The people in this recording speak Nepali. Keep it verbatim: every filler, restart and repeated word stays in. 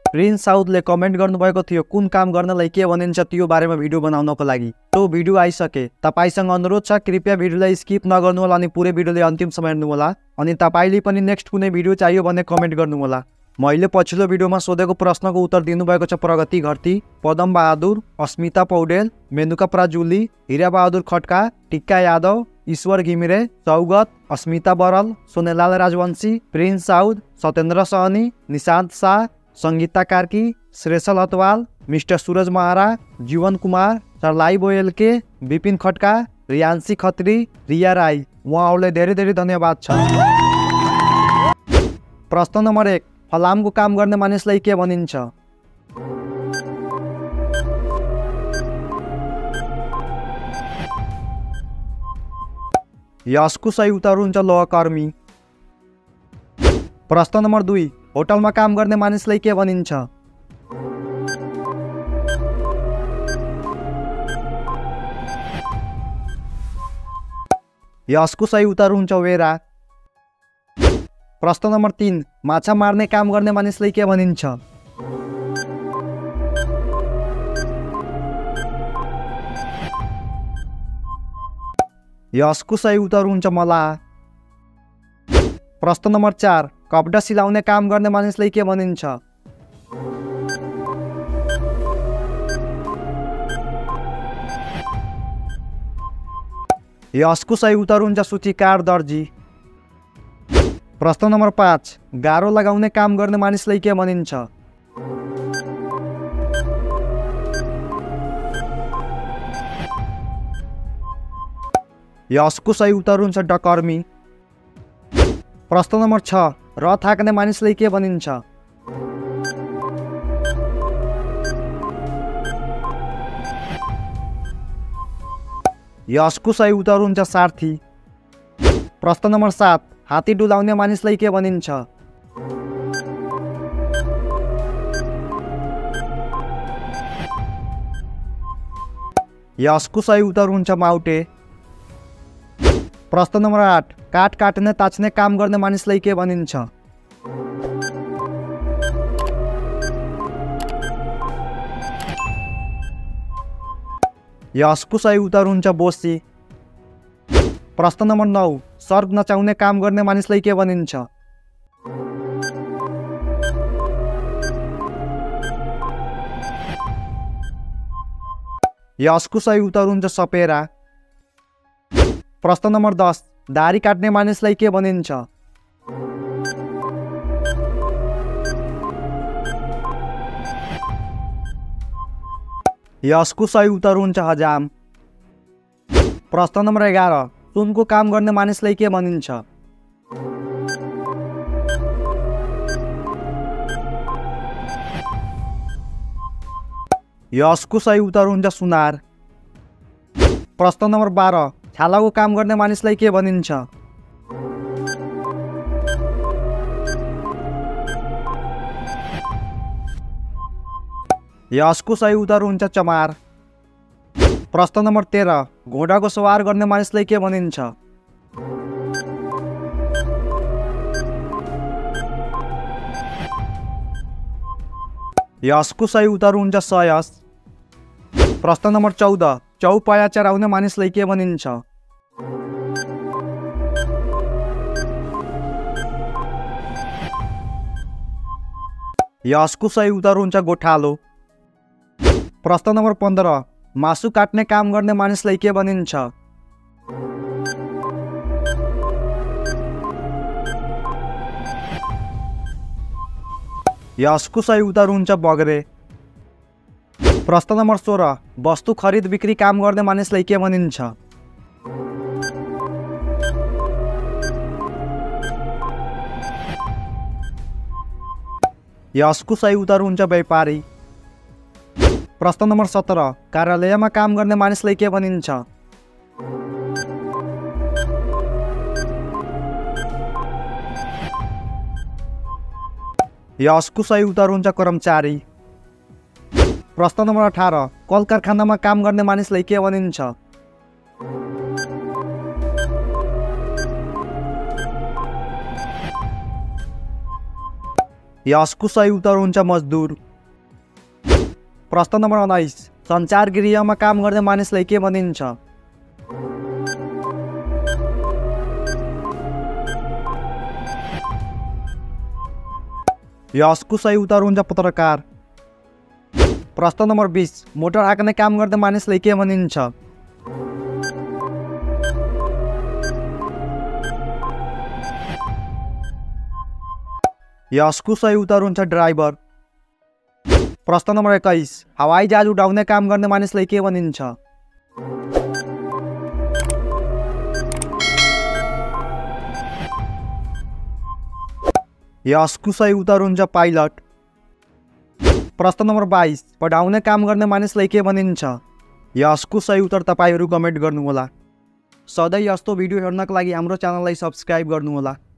प्रिन्स साउदले कमेन्ट गर्नुभएको थियो कुन काम गर्नलाई के भनिन्छ त्यो बारेमा भिडियो बनाउनको लागि। त्यो भिडियो आइसके। तपाईसँग अनुरोध छ कृपया भिडियोलाई स्किप नगर्नुहोला अनि पुरै भिडियोले अन्तिमसम्म हेर्नुहोला। अनि तपाईले पनि नेक्स्ट कुनै भिडियो चाहियो भने कमेन्ट गर्नुहोला। मैले पछिल्लो भिडियोमा सोधेको प्रश्नको उत्तर दिनुभएको छ प्रगति घरती, पदम बहादुर, अस्मिता पौडेल, मेनुका प्राजुली, हीरा बहादुर खड्का, टिक्का यादव, ईश्वर घिमिरे, सौगत, अस्मिता बरल, सोनेलाल राजवंशी, प्रिन्स साउद, सत्येन्द्र सहनी, निशान्त शाह, संगीता कार्की, श्रेषल अतवाल, मिस्टर सूरज महारा, जीवन कुमार, सरलाई बोयलके, विपिन खड्का, रियान्सी खत्री, रिया राई, उहाँहरूलाई धेरै धेरै धन्यवाद छ। प्रश्न नम्बर एक, फलामको काम गर्ने मानिसलाई के भनिन्छ? यसको सही उत्तर हुन्छ लोहकर्मी। प्रश्न नम्बर दुई, होटलमा काम गर्ने मानिसलाई के भनिन्छ? यसको सही उत्तर हुन्छ वेरा। प्रश्न नम्बर तीन, माछा मार्ने काम गर्ने मानिसलाई के भनिन्छ? यसको सही उत्तर हुन्छ मलाह। प्रश्न नम्बर चार, कपडा सिलाउने काम गर्ने मानिसलाई के भनिन्छ? यसको सही उत्तर हुन्छ सूचीकार दर्जी। प्रश्न नम्बर पाँच, गारो लगाउने काम गर्ने मानिसलाई के भनिन्छ? यसको सही उत्तर हुन्छ डकर्मी। प्रश्न नम्बर छ, रथ हाँक्ने मानिसलाई के भनिन्छ? यसको सही उत्तर हुन्छ सारथी। प्रश्न नम्बर सात, हात्ती डुलाउने मानिसलाई के भनिन्छ? यसको सही उत्तर हुन्छ माउटे। प्रश्न नम्बर आठ, काठ काट्ने ताच्ने काम गर्ने मानिसलाई के भनिन्छ? यसको सही उत्तर हुन्छ बोसी। प्रश्न नम्बर नौ, सर्ग नचाउने काम गर्ने मानिसलाई के भनिन्छ? यसको सही उत्तर हुन्छ सपेरा। प्रश्न नम्बर दस, दाढी काट्ने मानिसलाई के भनिन्छ? यसको सही उत्तर हुन्छ हजाम। प्रश्न नम्बर एघार, सुनको काम गर्ने मानिसलाई के भनिन्छ? यसको सही उत्तर हुन्छ सुनार। प्रश्न नम्बर बाह्र, छालाको काम गर्ने मानिसलाई के भनिन्छ? यसको सही उत्तर हुन्छ चमार। प्रश्न नम्बर तेह्र, घोडाको सवार गर्ने मानिसलाई के भनिन्छ? यसको सही उत्तर हुन्छ सयस। प्रश्न नम्बर चौध, चौपाया चराउने मानिसलाई के भनिन्छ? यसको सही उत्तर हुन्छ गोठालो। प्रश्न नम्बर पन्ध्र, मासु काट्ने काम गर्ने मानिसलाई के भनिन्छ? यसको सही उत्तर हुन्छ बगरे। प्रश्न नम्बर सोह्र, वस्तु खरिद बिक्री काम गर्ने मानिसलाई के भनिन्छ? यसको सही उत्तर हुन्छ व्यापारी। प्रश्न नम्बर सत्र, कार्यालयमा काम गर्ने मानिसलाई के भनिन्छ? यसको सही उत्तर हुन्छ कर्मचारी। प्रश्न नम्बर अठारह, कल कारखानामा काम गर्ने मानिसलाई के भनिन्छ? यसको सही उत्तर हुन्छ मजदुर। प्रश्न नम्बर उन्नाइस, सञ्चार गृहमा काम गर्ने मानिसलाई के भनिन्छ? यसको सही उत्तर हुन्छ पत्रकार। प्रश्न नम्बर बीस, मोटर हाँक्ने काम गर्ने मानिसलाई के भनिन्छ? यसको सही उत्तर हुन्छ ड्राइभर। प्रश्न नम्बर एक्काइस, हवाई जहाज उडाउने काम गर्ने मानिसलाई के भनिन्छ? यसको सही उत्तर हुन्छ पाइलट। प्रश्न नम्बर बाइस, पढाउने काम गर्ने मानिसलाई के भनिन्छ? यसको सही उत्तर तपाईहरू कमेन्ट गर्नुहोला। सधैँ यस्तो भिडियो हेर्नको लागि हाम्रो च्यानललाई सब्स्क्राइब गर्नुहोला।